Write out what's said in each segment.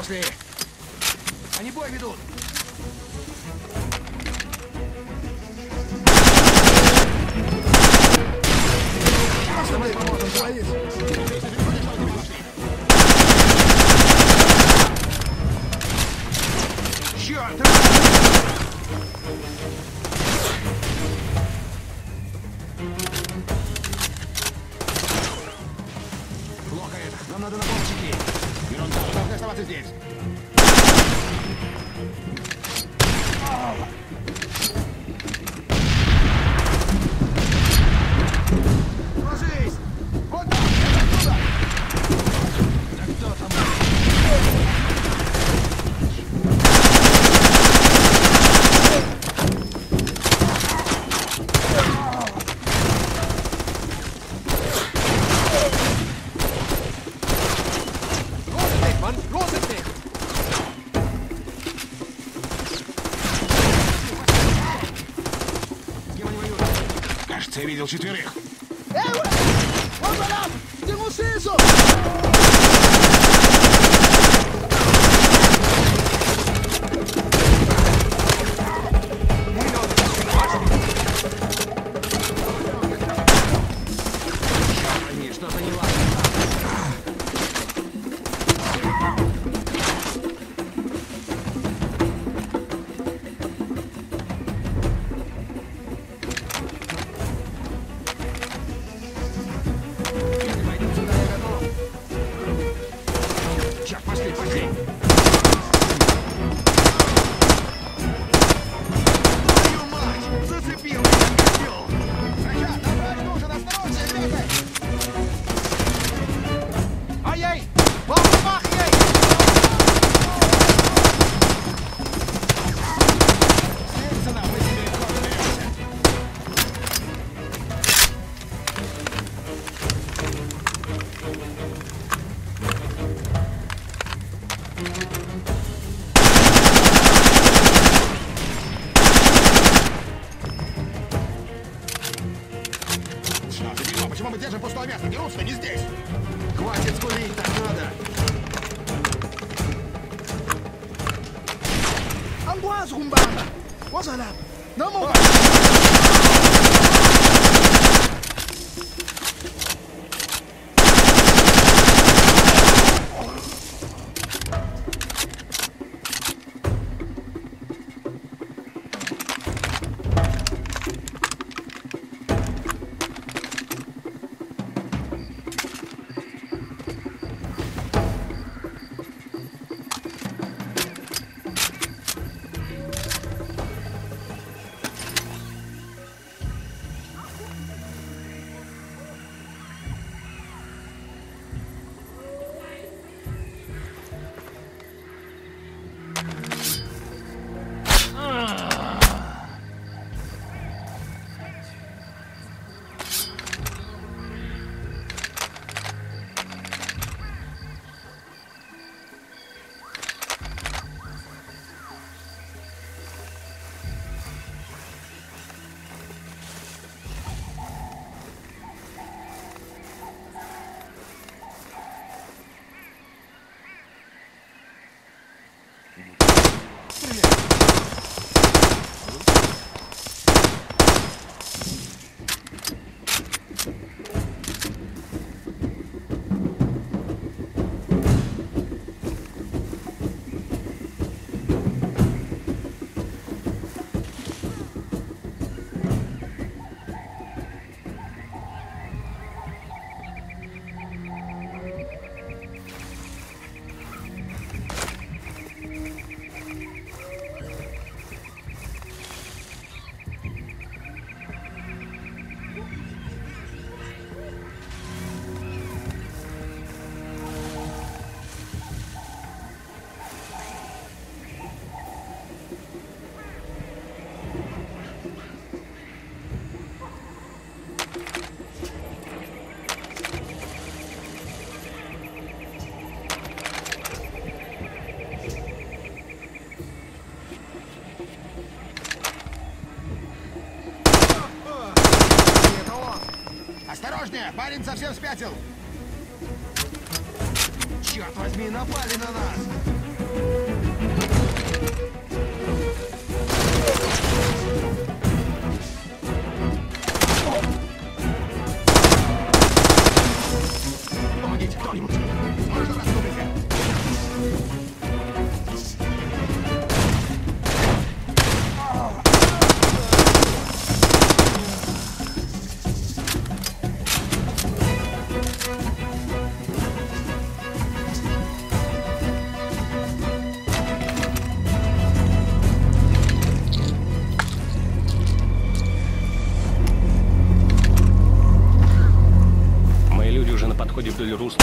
Пошли! Они бой ведут! Давай поможем, говорит. Черт! Плохо это. Нам надо на бомбчики. Ерунда, должны оставаться здесь. Ложись! Вот так! Оттуда! Да кто там? Кажется, я видел 4. Vamos lá! Temos isso! Они что-то не ладно. Пойдем сюда, я готов. Черт, пошли, пошли. Твою мать! Зацепил меня, козел! Ребят, набрать нужен! Осторожнее, ребята! Ай-яй! Бомба, ей! Сына, мы тебе легко разберемся. Черт, дерьмо, почему мы держим пустое место? Дерутся не здесь. Хватит скулить, так надо! Angikwazi ukumbamba! Woza lapha! Noma Осторожнее, парень совсем спятил. Черт возьми, напали на нас! Помогите кто-нибудь. Можно расступите? Мои люди уже на подходе вдоль русла.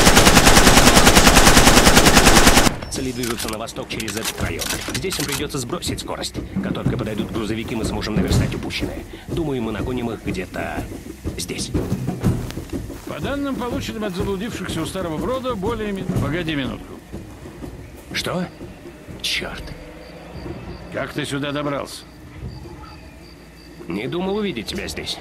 Цели движутся на восток через этот район. Здесь им придется сбросить скорость. Как только подойдут грузовики, мы сможем наверстать упущенное. Думаю, мы нагоним их где-то здесь. По данным, полученным от заблудившихся у Старого Брода, более... Погоди минутку. Что? Черт. Как ты сюда добрался? Не думал увидеть тебя здесь.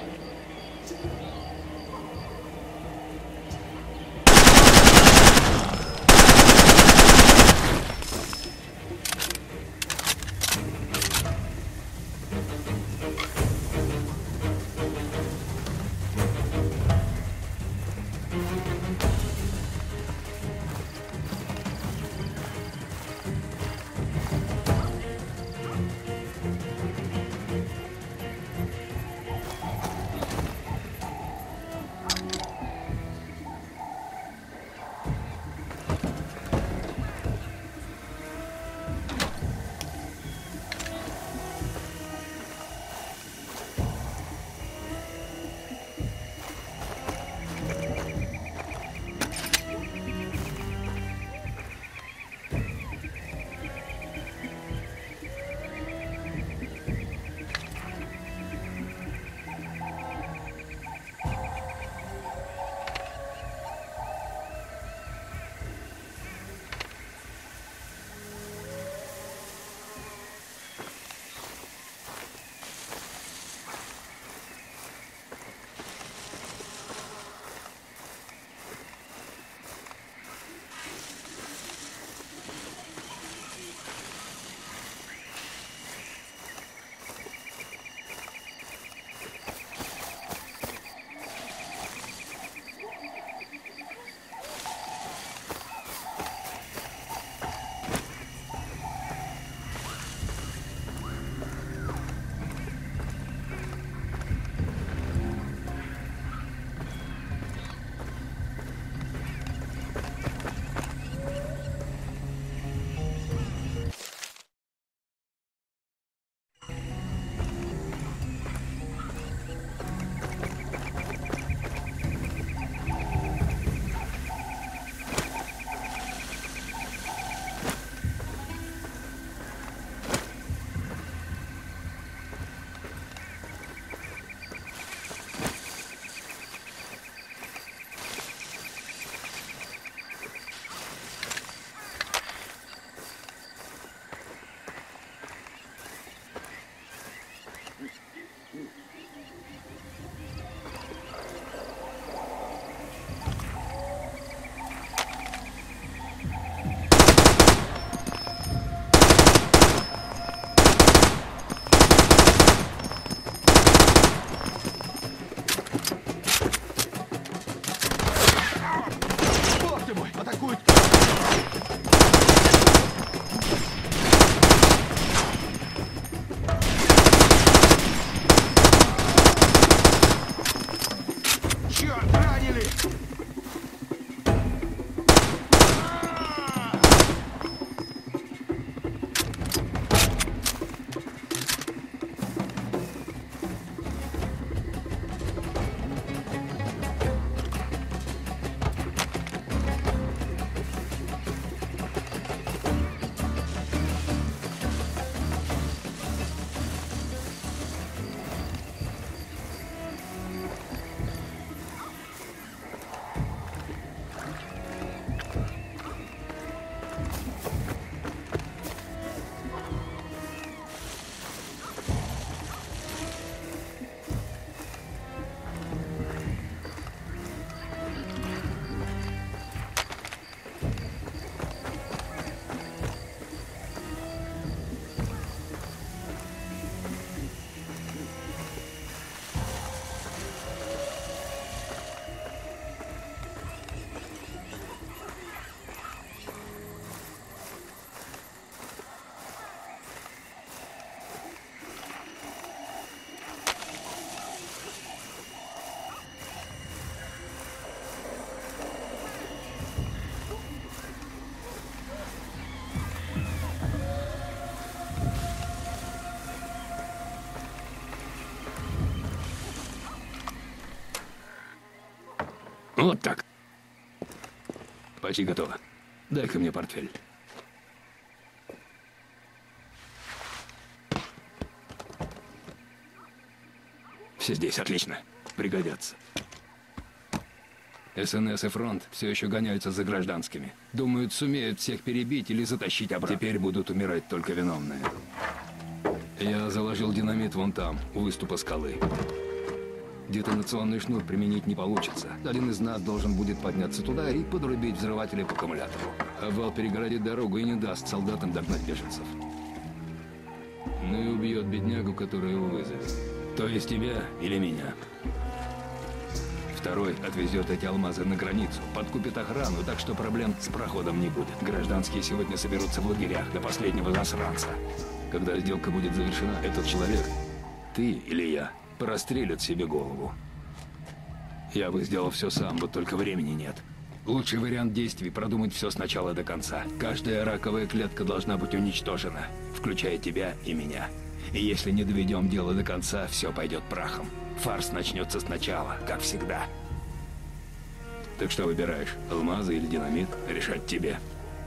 Вот так. Почти готово. Дай-ка мне портфель. Все здесь, отлично. Пригодятся. СНС и фронт все еще гоняются за гражданскими. Думают, сумеют всех перебить или затащить обратно. Теперь будут умирать только виновные. Я заложил динамит вон там, у выступа скалы. Детонационный шнур применить не получится. Один из нас должен будет подняться туда и подрубить взрыватели по аккумулятору. Обвал перегородит дорогу и не даст солдатам догнать беженцев. Ну и убьет беднягу, который его вызовет. То есть тебя или меня. Второй отвезет эти алмазы на границу, подкупит охрану, так что проблем с проходом не будет. Гражданские сегодня соберутся в лагерях до последнего засранца. Когда сделка будет завершена, этот человек, ты или я, прострелят себе голову. Я бы сделал все сам, вот только времени нет. Лучший вариант действий — продумать все с начала до конца. Каждая раковая клетка должна быть уничтожена, включая тебя и меня. И если не доведем дело до конца, все пойдет прахом. Фарс начнется сначала, как всегда. Так что выбираешь, алмазы или динамит? Решать тебе.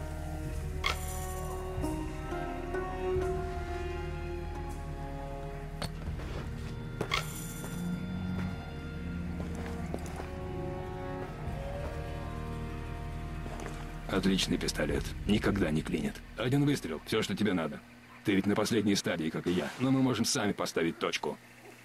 Отличный пистолет. Никогда не клинит. Один выстрел. Все, что тебе надо. Ты ведь на последней стадии, как и я. Но мы можем сами поставить точку.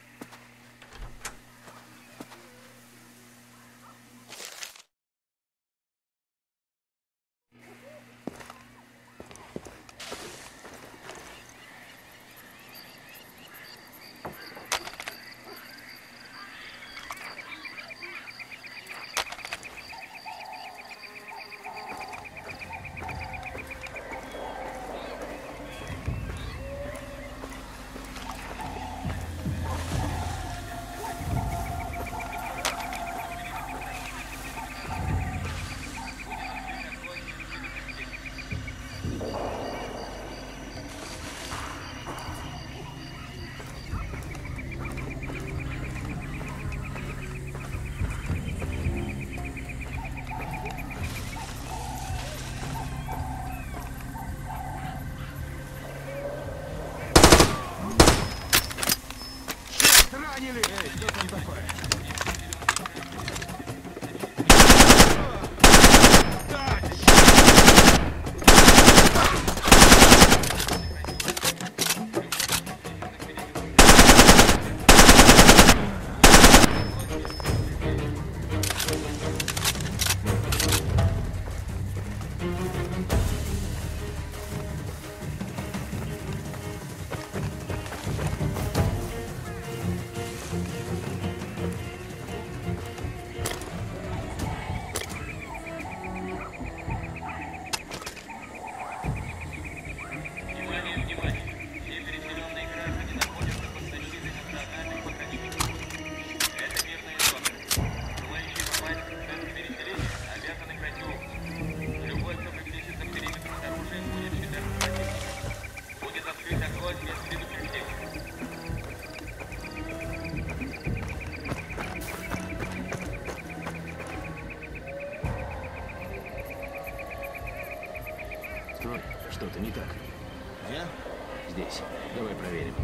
Что-то не так. Где? Здесь. Давай проверим.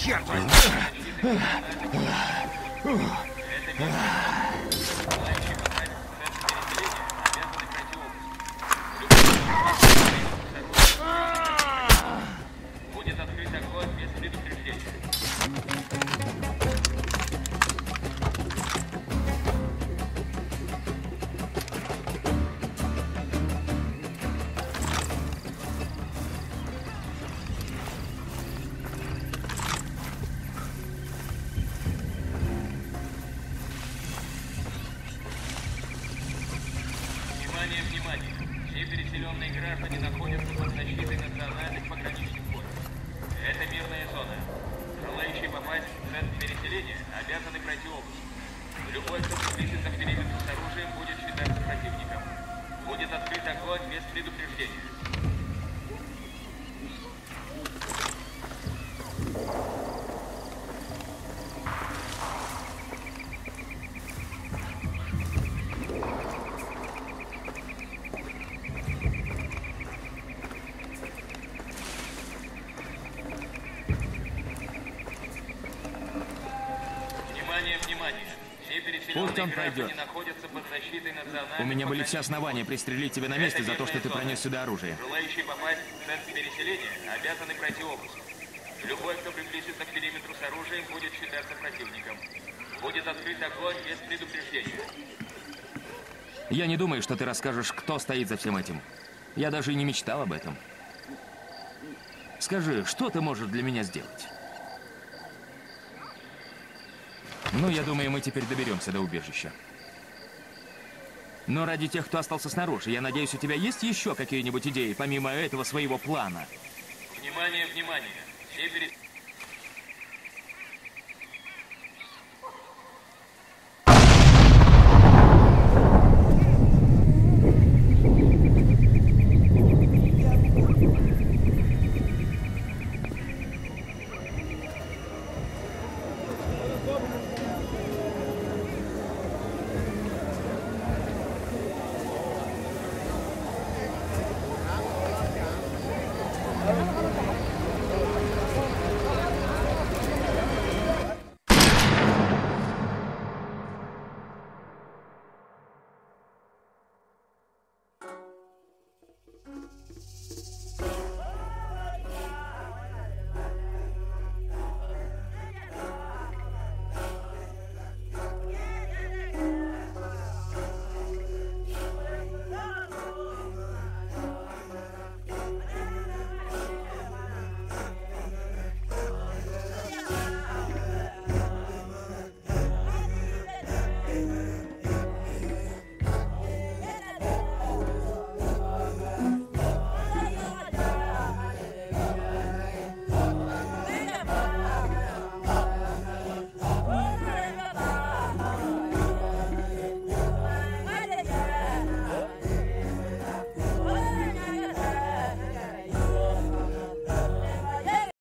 черт возьми! Будет открыт огонь без предупреждения. Внимание, внимание! Все переселенные граждане находятся под защитой национальных пограничных войск. Это мирная зона. Желающие попасть в центр переселения обязаны пройти обыск. Любой, кто приблизится к периметру с оружием, будет считаться противником. Будет открыт огонь без предупреждения. Внимание, внимание! Все переселенные Пусть он граждане пройдет. находятся под защитой национальных У меня были все пограничных основания пристрелить тебя на месте за то, что ты пронес сюда оружие. Желающие попасть в центр переселения обязаны пройти обыск. Любой, кто приблизится к периметру с оружием, будет считаться противником. Будет открыт огонь без предупреждения. Я не думаю, что ты расскажешь, кто стоит за всем этим. Я даже и не мечтал об этом. Скажи, что ты можешь для меня сделать? Ну, я думаю, мы теперь доберемся до убежища. Но ради тех, кто остался снаружи, я надеюсь, у тебя есть еще какие-нибудь идеи, помимо этого своего плана? Внимание, внимание! Все переселенные...